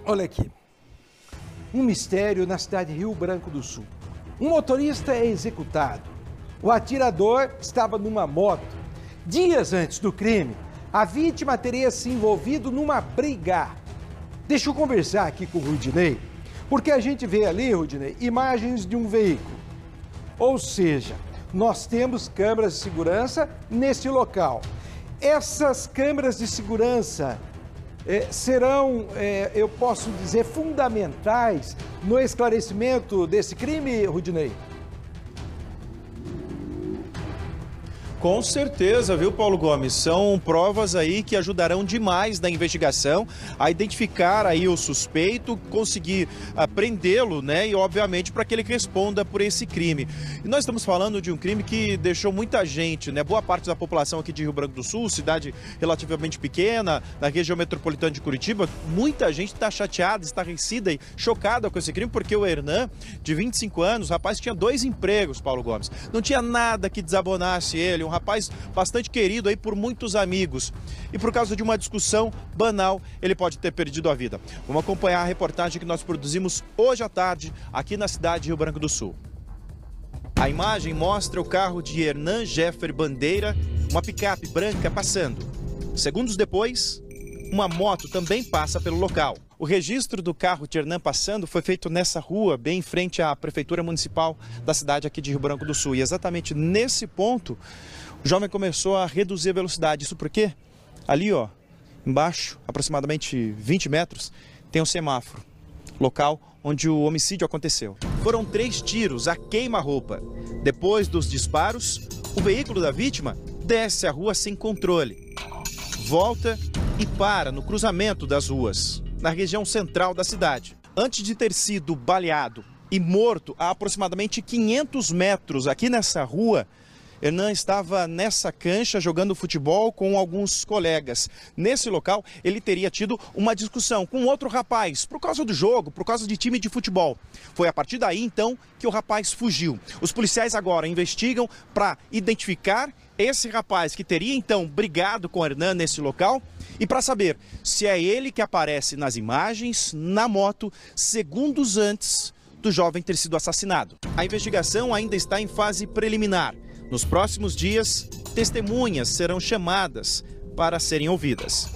Olha aqui, um mistério na cidade de Rio Branco do Sul. Um motorista é executado. O atirador estava numa moto. Dias antes do crime, a vítima teria se envolvido numa briga. Deixa eu conversar aqui com o Rudinei, porque a gente vê ali, Rudinei, imagens de um veículo. Ou seja, nós temos câmeras de segurança nesse local. Essas câmeras de segurança serão, eu posso dizer, fundamentais no esclarecimento desse crime, Rudinei? Com certeza, viu, Paulo Gomes? São provas aí que ajudarão demais na investigação a identificar aí o suspeito, conseguir prendê-lo, né? E, obviamente, para que ele responda por esse crime. E nós estamos falando de um crime que deixou muita gente, né? Boa parte da população aqui de Rio Branco do Sul, cidade relativamente pequena, na região metropolitana de Curitiba, muita gente está chateada, estarrecida e chocada com esse crime, porque o Hernan, de 25 anos, o rapaz tinha 2 empregos, Paulo Gomes. Não tinha nada que desabonasse ele, um rapaz bastante querido aí por muitos amigos. E por causa de uma discussão banal, ele pode ter perdido a vida. Vamos acompanhar a reportagem que nós produzimos hoje à tarde, aqui na cidade de Rio Branco do Sul. A imagem mostra o carro de Hernan Jeffer Bandeira, uma picape branca passando. Segundos depois, uma moto também passa pelo local. O registro do carro de Hernan passando foi feito nessa rua, bem em frente à Prefeitura Municipal da cidade aqui de Rio Branco do Sul. E exatamente nesse ponto, o jovem começou a reduzir a velocidade. Isso porque ali, ó, embaixo, aproximadamente 20 metros, tem um semáforo, local onde o homicídio aconteceu. Foram 3 tiros a queima-roupa. Depois dos disparos, o veículo da vítima desce a rua sem controle, volta e para no cruzamento das ruas, na região central da cidade. Antes de ter sido baleado e morto a aproximadamente 500 metros aqui nessa rua, Hernan estava nessa cancha jogando futebol com alguns colegas. Nesse local, ele teria tido uma discussão com outro rapaz por causa do jogo, por causa de time de futebol. Foi a partir daí, então, que o rapaz fugiu. Os policiais agora investigam para identificar esse rapaz que teria, então, brigado com Hernan nesse local e para saber se é ele que aparece nas imagens, na moto, segundos antes do jovem ter sido assassinado. A investigação ainda está em fase preliminar. Nos próximos dias, testemunhas serão chamadas para serem ouvidas.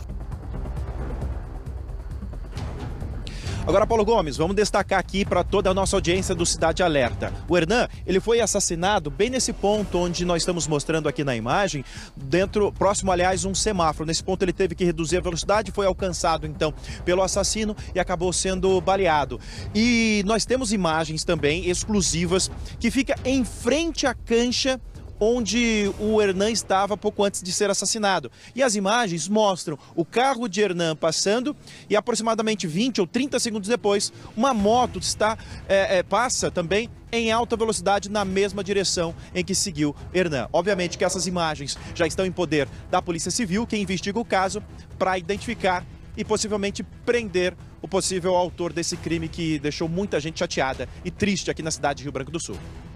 Agora, Paulo Gomes, vamos destacar aqui para toda a nossa audiência do Cidade Alerta. O Hernan, ele foi assassinado bem nesse ponto onde nós estamos mostrando aqui na imagem, próximo, aliás, um semáforo. Nesse ponto ele teve que reduzir a velocidade, foi alcançado, então, pelo assassino e acabou sendo baleado. E nós temos imagens também exclusivas que fica em frente à cancha onde o Hernan estava pouco antes de ser assassinado. E as imagens mostram o carro de Hernan passando e aproximadamente 20 ou 30 segundos depois, uma moto passa também em alta velocidade na mesma direção em que seguiu Hernan. Obviamente que essas imagens já estão em poder da Polícia Civil, que investiga o caso, para identificar e possivelmente prender o possível autor desse crime que deixou muita gente chateada e triste aqui na cidade de Rio Branco do Sul.